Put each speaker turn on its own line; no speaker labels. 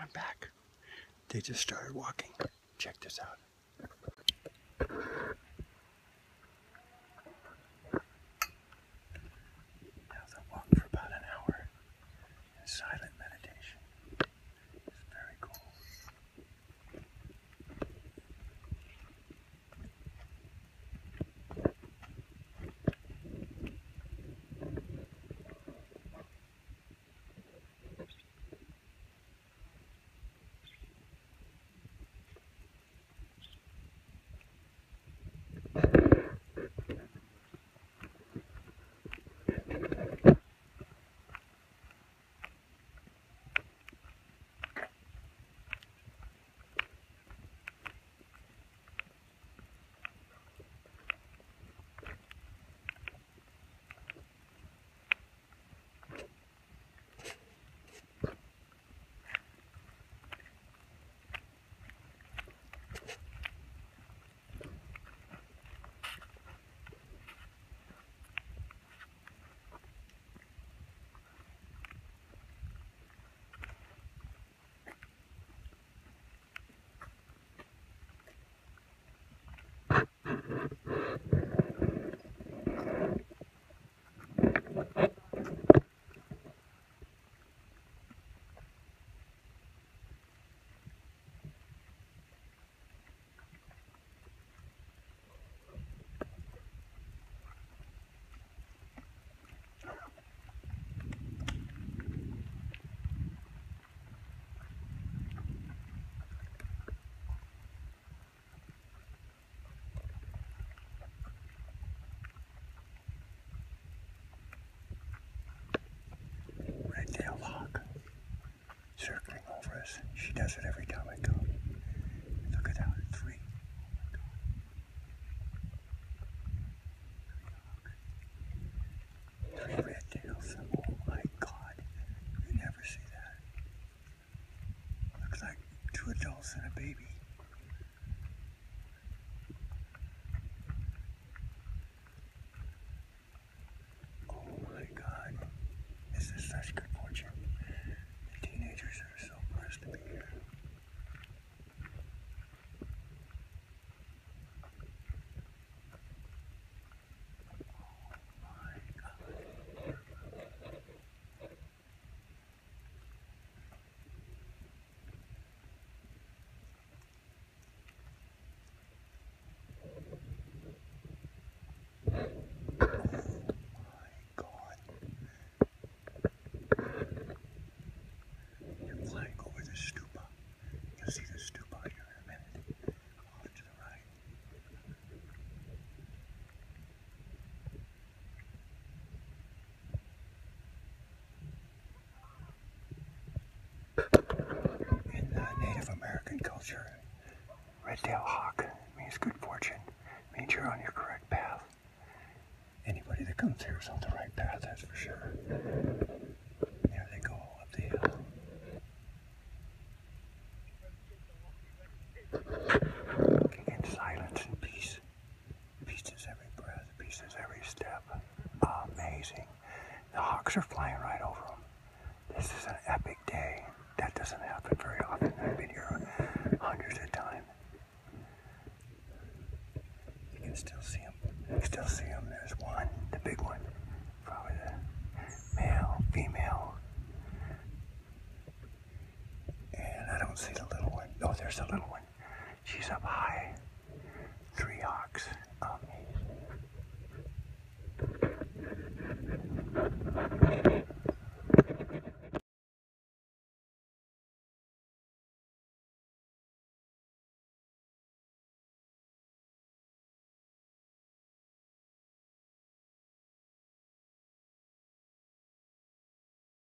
not back. They just started walking. Check this out. Now they'll walk for about an hour in silent meditation. It's very cool. Circling over us. She does it every time I go. Look at that, 3. Three red tails. Oh my God. You never see that. Looks like 2 adults and a baby. Oh my God. This is such good fortune. Teenagers are so blessed to be here. Oh my God. Flying over the stupa. You'll see the stupa here in a minute. Off to the right. In Native American culture, red-tailed hawk means good fortune. Means you're on your correct path. Anybody that comes here is on the right path, that's for sure. There they go up the hill. Walking in silence and peace. Peace is every breath, peace is every step. Amazing. The hawks are flying right over them. This is an epic day. That doesn't happen very often. I've been here hundreds of times. You can still see them. You can still see them. There's one, the big one. Probably the male, female. And I don't see the little one. Oh, there's the little one. She's up high.